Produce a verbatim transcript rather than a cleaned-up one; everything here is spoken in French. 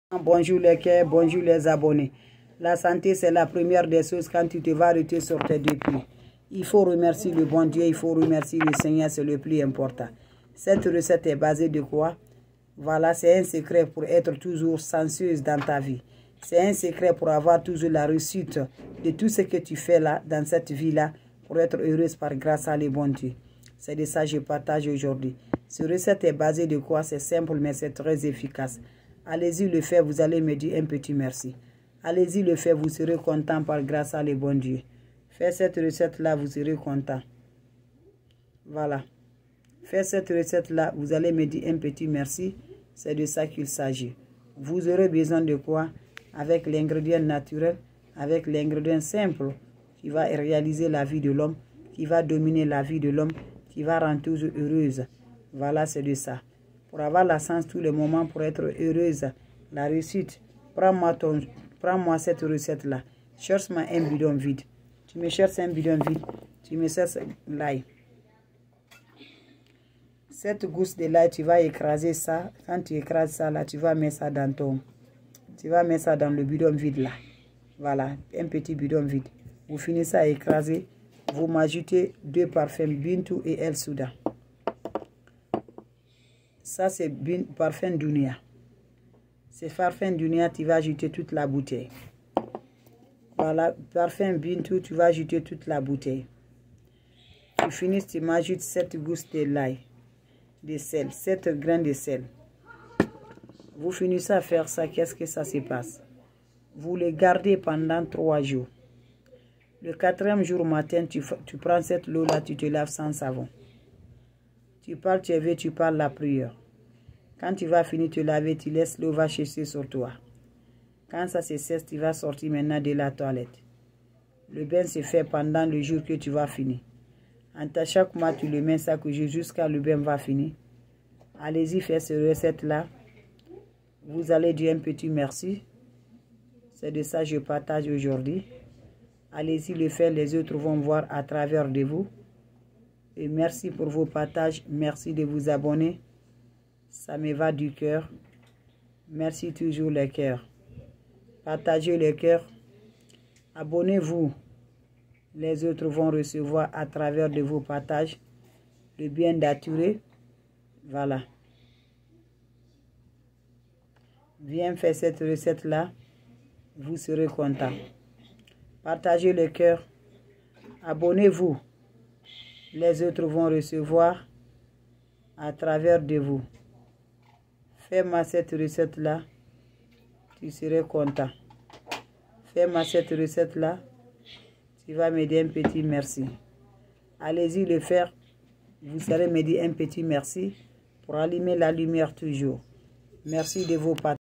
Bonjour les cœurs, bonjour les abonnés. La santé, c'est la première des choses quand tu te vas arrêter sur tes deux pieds. Il faut remercier le bon Dieu, il faut remercier le Seigneur, c'est le plus important. Cette recette est basée de quoi? Voilà, c'est un secret pour être toujours sensueuse dans ta vie. C'est un secret pour avoir toujours la réussite de tout ce que tu fais là, dans cette vie-là, pour être heureuse par grâce à le bon Dieu. C'est de ça que je partage aujourd'hui. Cette recette est basée de quoi? C'est simple, mais c'est très efficace. Allez-y le faire, vous allez me dire un petit merci. Allez-y le faire, vous serez content par grâce à le bon Dieu. Faites cette recette-là, vous serez content. Voilà. Faites cette recette-là, vous allez me dire un petit merci. C'est de ça qu'il s'agit. Vous aurez besoin de quoi? Avec l'ingrédient naturel, avec l'ingrédient simple qui va réaliser la vie de l'homme, qui va dominer la vie de l'homme, qui va rendre toujours heureuse. Voilà, c'est de ça. Pour avoir la chance tous les moments, pour être heureuse, la réussite, prends-moi prends cette recette-là. Cherche-moi un bidon vide. Tu me cherches un bidon vide, tu me cherches l'ail. Cette gousse de l'ail, tu vas écraser ça. Quand tu écrases ça, là, tu vas mettre ça dans ton... Tu vas mettre ça dans le bidon vide, là. Voilà, un petit bidon vide. Vous finissez à écraser. Vous m'ajoutez deux parfums, Bintou et El Soudan. Ça, c'est parfum Dunia. C'est parfum Dunia, tu vas ajouter toute la bouteille. Voilà, parfum Bintou, tu vas ajouter toute la bouteille. Tu finis, tu m'ajoutes sept gousses de l'ail, de sel, sept grains de sel. Vous finissez à faire ça, qu'est-ce que ça se passe? Vous le gardez pendant trois jours. Le quatrième jour matin, tu, tu prends cette eau-là, tu te laves sans savon. Tu parles, tu veux, tu parles la prière. Quand tu vas finir de te laver, tu laisses l'eau va sécher sur toi. Quand ça se cesse, tu vas sortir maintenant de la toilette. Le bain se fait pendant le jour que tu vas finir. En chaque mois, tu le mets chaque jour jusqu'à le bain va finir. Allez-y faire cette recette-là. Vous allez dire un petit merci. C'est de ça que je partage aujourd'hui. Allez-y le faire, les autres vont voir à travers de vous. Et merci pour vos partages. Merci de vous abonner. Ça me va du cœur. Merci toujours les cœurs. Partagez les cœurs. Abonnez-vous. Les autres vont recevoir à travers de vos partages le bien d'attirer. Voilà. Viens faire cette recette-là. Vous serez content. Partagez les cœurs. Abonnez-vous. Les autres vont recevoir à travers de vous. Fais-moi cette recette-là, tu serais content. Fais-moi cette recette-là, tu vas me dire un petit merci. Allez-y le faire, vous allez me dire un petit merci pour allumer la lumière toujours. Merci de vos partages.